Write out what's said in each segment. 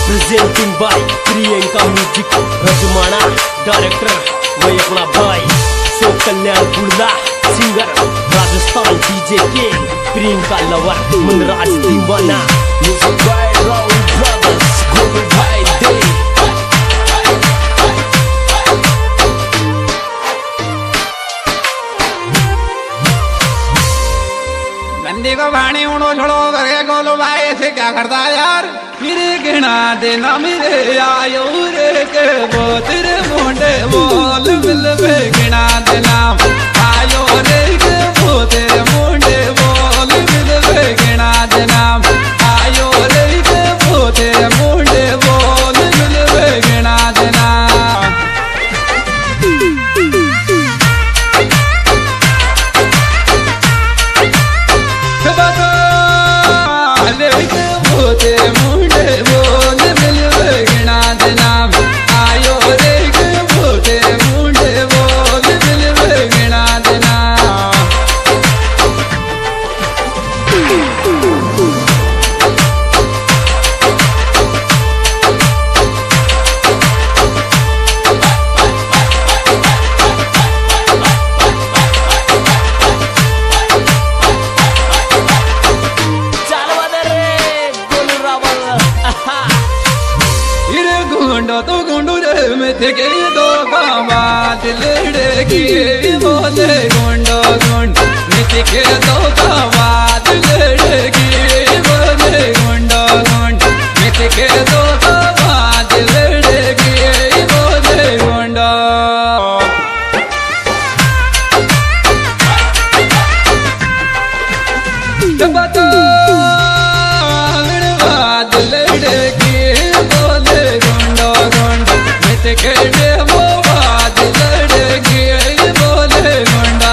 Presenting by Priyanka music रजमाना director वही अपना भाई सो Kalyan Burla singer Rajasthan D J Priyanka lover Manraj दीवाना music by Rahul brothers Golu भाई दे गंदी को भाणी उड़ो छोड़ो करके गोलू भाई से क्या करता यार मेरे गिना देना मेरे आयो रे के वो तेरे मुंडे बोल मिल पे गिना देना आयो रे के वो तेरे मुंडे बोल मिल पे गिना देना आयो रे के वो तेरे मुंडे बोल मिल पे गिना देना तो गुंडू रे में थे के दो बात लड़की बोले गुंडो गुंड में थे के दो बात लड़की बोले गुंडो गुंड में थे के दो बात लड़की बोले गुंडो बता बात लड़की बोले के वो बात लड़की बोले गुंडा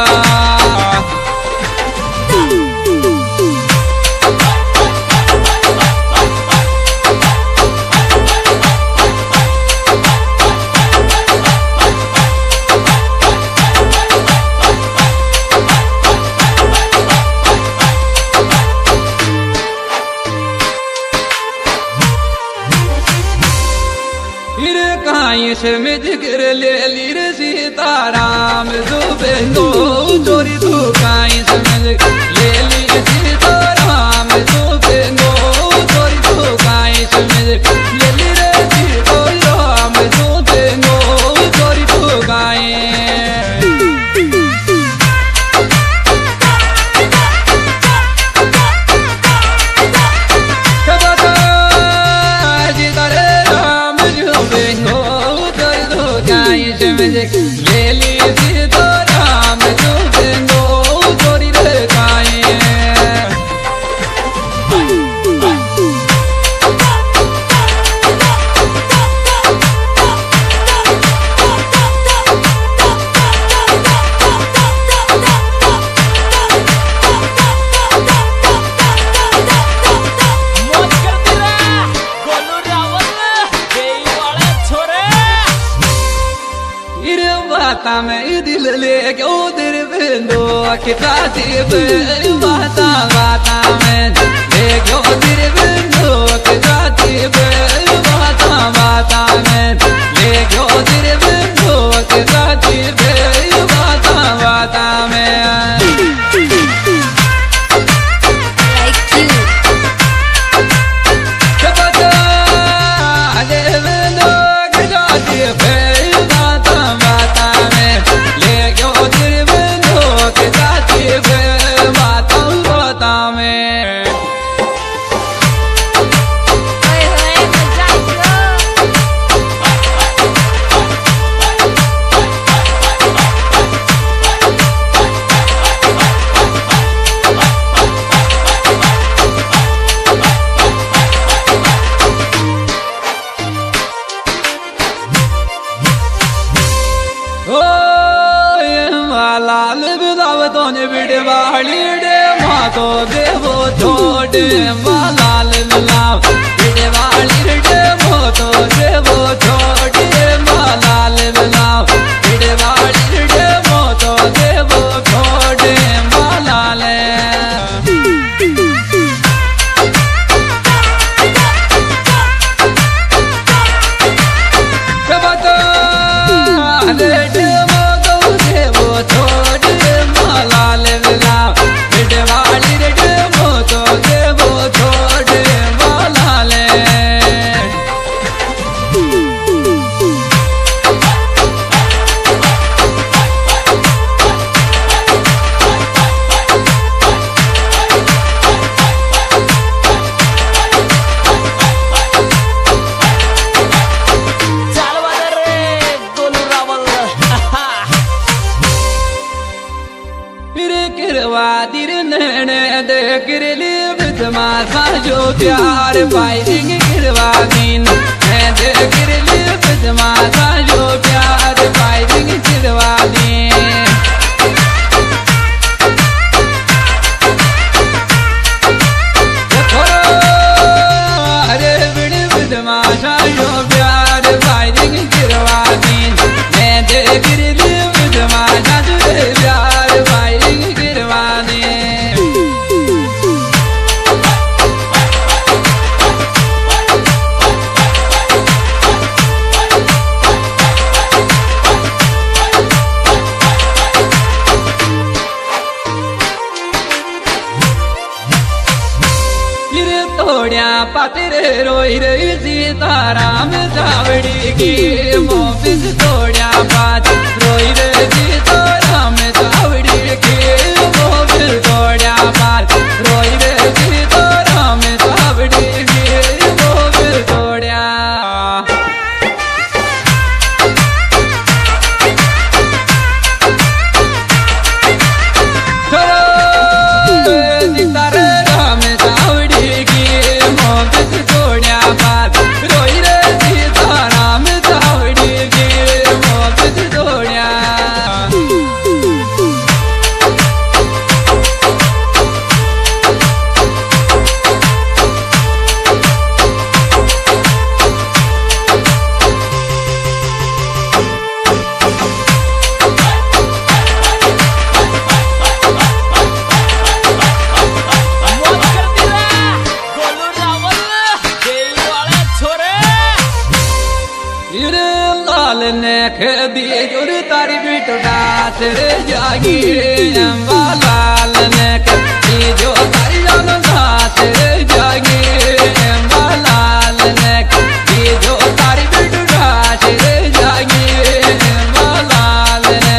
में जिक्र ले ली रे सीताराम सुबे दो चोरी तू काई समझ ले ली सीताराम सुबे दो चोरी तू काई समझ ले ली रे सीताराम सुबे दो चोरी तू काई ले ली सीताराम सुबे दो चोरी रे काए में दिल ले क्यों दिल बिंदो किता पे बाता बाता में ले क्यों दिल बिंदो किता पे बाता बाता में ले क्यों दिल बिंदो किता पे बाता बाता में लाल बिदावतों ने बिड़े वाली डे माँ तो देवो छोड़े लाल बिलाव बिड़े वाली डे माँ तो देवो छोड़े लाल बिलाव बिड़े वाली डे माँ तो देवो छोड़े लाल प्यार फायरिंग गिरवा दीन मैं दे गिरली बदमाशा जो प्यार फायरिंग गिरवा दीन बदमाशा जो प्यार फायरिंग गिरवा दीन मैं दे गिरली बदमाशा जो प्यार फायरिंग गिरवा दीन तोड़िया पातिर रोई रही सीताराम चावड़ी की मोबिस तोड़िया पातिर रोई रही सीताराम चावड़ी की मोबिस तोड़िया पातिर रोई रही सीताराम चावड़ी की मोबिस तोड़िया दी जोर तारी बिटुड़ा तेरे जागी लाल ने दी जो तारी जानो तेरे जागी लाल ने दी जो तारी बिटुड़ा तेरे जागी लाल ने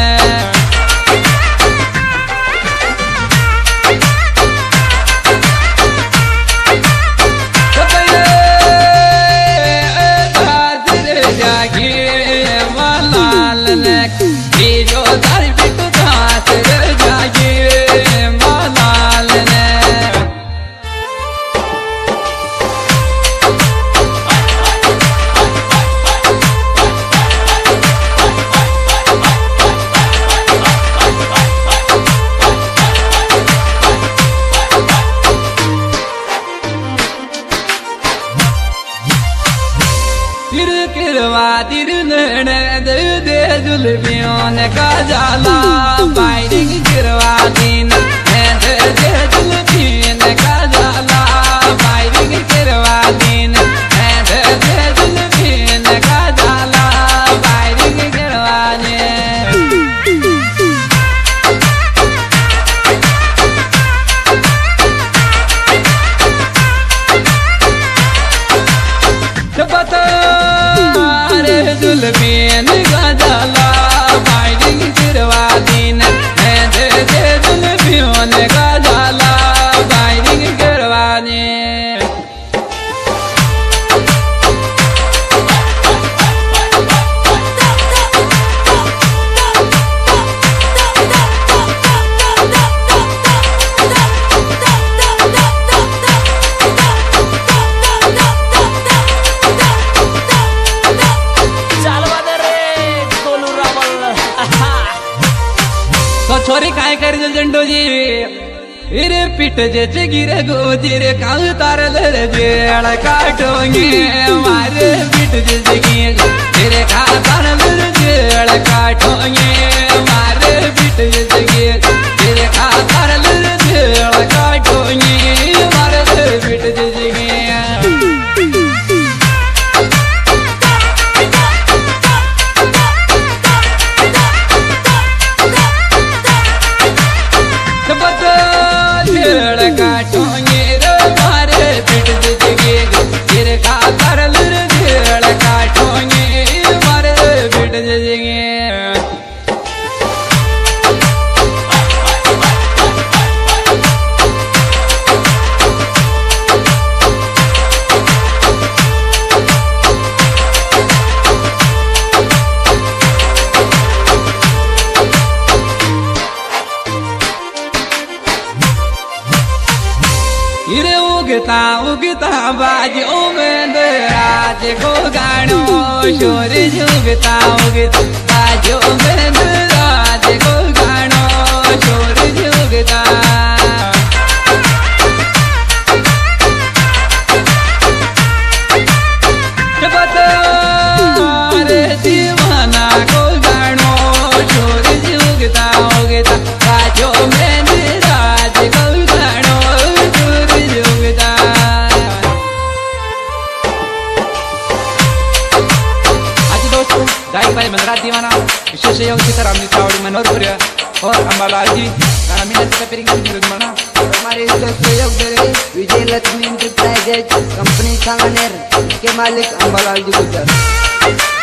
जागी जो तारी बिटू दास जागी मालाल ने किरवा तिर दे जुल्फियों ने का जाला फायरिंग गिरवा दीन दे जुल्फियों ने का जाला फायरिंग गिरवा दीन दे जुल्फियों ने का जाला फायरिंग गिरवा जुल्फियों का जाला फायरिंग गिरवा दीन दे जुल्फियों का जाला फायरिंग गिरवा दीन छोरी काय कर जंडो जी रे पिट जे गिरे गोजीरे काउ तारल जेड़ काटोगे मारे पिट जे गिरे का तारल जेड़ काटोगे मारे पिट जे गिरे का तारल जेड़ काटोगे मारे पिट जे काटोगे रे मारे पिट गिर का तरल रे काटोगे मारे बाजो में राज को गानो शोर जुगता उगता बाजो में राज को गानो शोर जुगता दीवाना को गानो शोर जुगता उगता बाजो में राज को गानो शोर जुगता गायक भाई मनराज दीवाना विशेष सहयोग सीताराम जी चावड़ी मनोहर पुरिया और अंबालाल जी गाना मिलने का पेरिंग मना हमारे इसका सहयोग दे रहे विजय लक्ष्मी इंटरप्राइजेज कंपनी सांगानेर के मालिक अंबालाल जी गुजर।